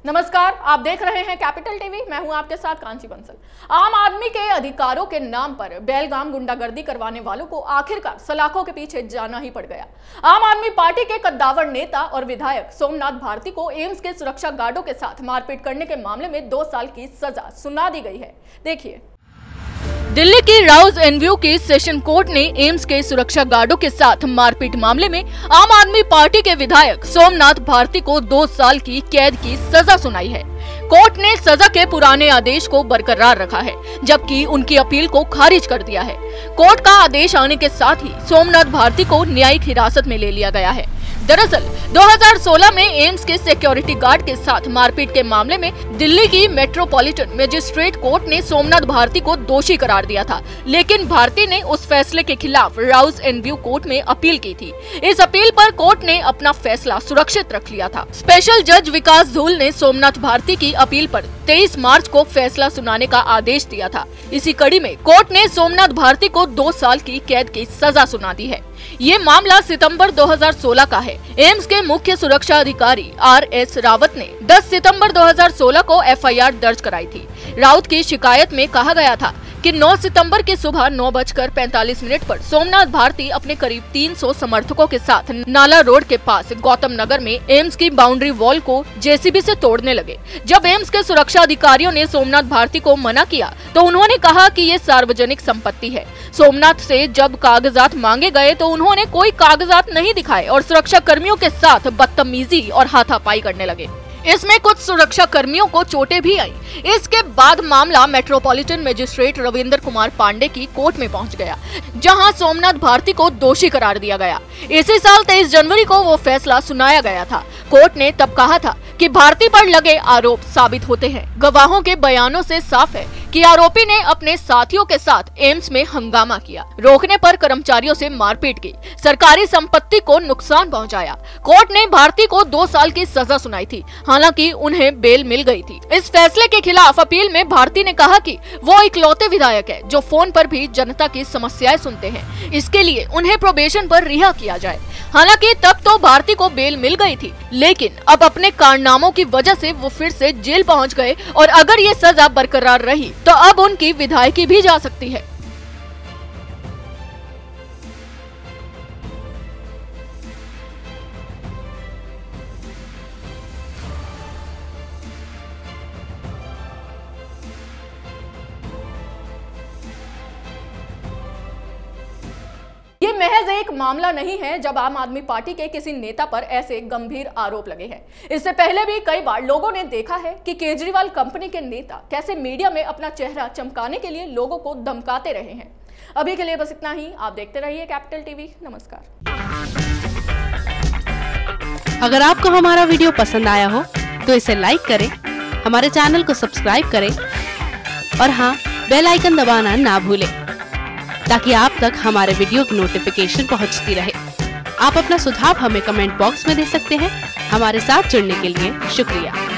नमस्कार, आप देख रहे हैं कैपिटल टीवी। मैं हूं आपके साथ कांची बंसल। आम आदमी के अधिकारों के नाम पर बेलगाम गुंडागर्दी करवाने वालों को आखिरकार सलाखों के पीछे जाना ही पड़ गया। आम आदमी पार्टी के कद्दावर नेता और विधायक सोमनाथ भारती को एम्स के सुरक्षा गार्डों के साथ मारपीट करने के मामले में 2 साल की सजा सुना दी गई है। देखिए, दिल्ली की राउज एनव्यू की सेशन कोर्ट ने एम्स के सुरक्षा गार्डों के साथ मारपीट मामले में आम आदमी पार्टी के विधायक सोमनाथ भारती को 2 साल की कैद की सजा सुनाई है। कोर्ट ने सजा के पुराने आदेश को बरकरार रखा है, जबकि उनकी अपील को खारिज कर दिया है। कोर्ट का आदेश आने के साथ ही सोमनाथ भारती को न्यायिक हिरासत में ले लिया गया है। दरअसल 2016 में एम्स के सिक्योरिटी गार्ड के साथ मारपीट के मामले में दिल्ली की मेट्रोपॉलिटन मजिस्ट्रेट कोर्ट ने सोमनाथ भारती को दोषी करार दिया था, लेकिन भारती ने उस फैसले के खिलाफ राउज एनव्यू कोर्ट में अपील की थी। इस अपील पर कोर्ट ने अपना फैसला सुरक्षित रख लिया था। स्पेशल जज विकास धूल ने सोमनाथ भारती की अपील पर 23 मार्च को फैसला सुनाने का आदेश दिया था। इसी कड़ी में कोर्ट ने सोमनाथ भारती को 2 साल की कैद की सजा सुना दी है। ये मामला सितंबर 2016 का है। एम्स के मुख्य सुरक्षा अधिकारी RS रावत ने 10 सितंबर 2016 को FIR दर्ज कराई थी। राउत की शिकायत में कहा गया था कि 9 सितंबर की सुबह 9:45 पर सोमनाथ भारती अपने करीब 300 समर्थकों के साथ नाला रोड के पास गौतम नगर में एम्स की बाउंड्री वॉल को JCB से तोड़ने लगे। जब एम्स के सुरक्षा अधिकारियों ने सोमनाथ भारती को मना किया तो उन्होंने कहा कि ये सार्वजनिक संपत्ति है। सोमनाथ से जब कागजात मांगे गए तो उन्होंने कोई कागजात नहीं दिखाए और सुरक्षा कर्मियों के साथ बदतमीजी और हाथापाई करने लगे। इसमें कुछ सुरक्षा कर्मियों को चोटें भी आई। इसके बाद मामला मेट्रोपॉलिटन मजिस्ट्रेट रविंद्र कुमार पांडे की कोर्ट में पहुंच गया, जहां सोमनाथ भारती को दोषी करार दिया गया। इसी साल 23 जनवरी को वो फैसला सुनाया गया था। कोर्ट ने तब कहा था कि भारती पर लगे आरोप साबित होते हैं। गवाहों के बयानों से साफ है कि आरोपी ने अपने साथियों के साथ एम्स में हंगामा किया, रोकने पर कर्मचारियों से मारपीट की, सरकारी संपत्ति को नुकसान पहुंचाया। कोर्ट ने भारती को 2 साल की सजा सुनाई थी, हालांकि उन्हें बेल मिल गई थी। इस फैसले के खिलाफ अपील में भारती ने कहा कि वो इकलौते विधायक है जो फोन पर भी जनता की समस्याएं सुनते हैं। इसके लिए उन्हें प्रोबेशन पर रिहा किया जाए। हालांकि तब तो भारती को बेल मिल गई थी, लेकिन अब अपने कारनामों की वजह से वो फिर से जेल पहुंच गए और अगर ये सजा बरकरार रही तो अब उनकी विधायकी भी जा सकती है। ये महज एक मामला नहीं है जब आम आदमी पार्टी के किसी नेता पर ऐसे गंभीर आरोप लगे हैं। इससे पहले भी कई बार लोगों ने देखा है कि केजरीवाल कंपनी के नेता कैसे मीडिया में अपना चेहरा चमकाने के लिए लोगों को धमकाते रहे हैं। अभी के लिए बस इतना ही। आप देखते रहिए कैपिटल टीवी। नमस्कार। अगर आपको हमारा वीडियो पसंद आया हो तो इसे लाइक करें, हमारे चैनल को सब्सक्राइब करें और हाँ, बेल आइकन दबाना ना भूलें ताकि आप तक हमारे वीडियो की नोटिफिकेशन पहुंचती रहे। आप अपना सुझाव हमें कमेंट बॉक्स में दे सकते हैं। हमारे साथ जुड़ने के लिए शुक्रिया।